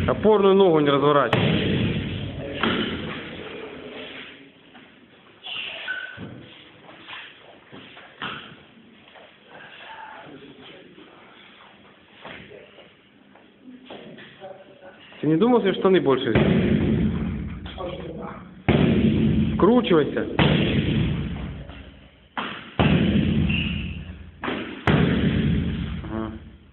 Опорную ногу не разворачивай. Ты не думал, что штаны больше? Вкручивайся. Ага.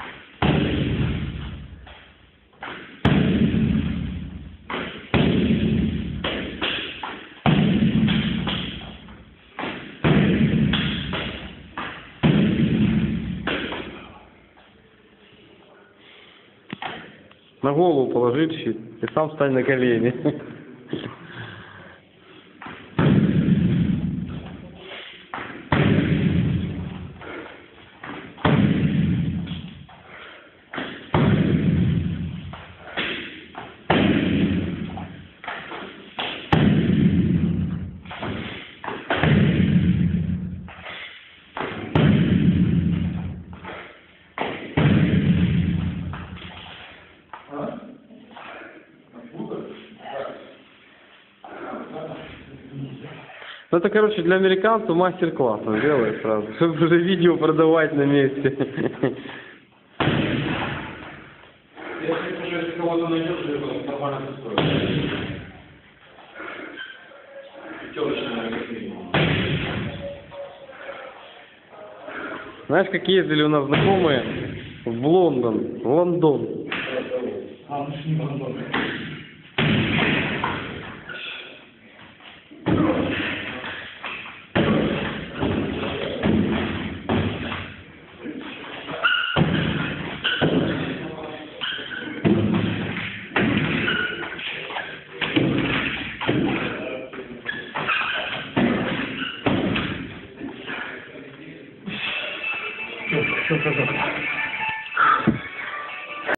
На голову положи щит и сам встань на колени. Ну это, короче, для американцев мастер-класс он делает сразу, чтобы уже видео продавать на месте. Если кого-то найдешь, то нормально устроить. Пятерочная, как минимум. Знаешь, как ездили у нас знакомые в Лондон. А, ну что не Лондон. Все.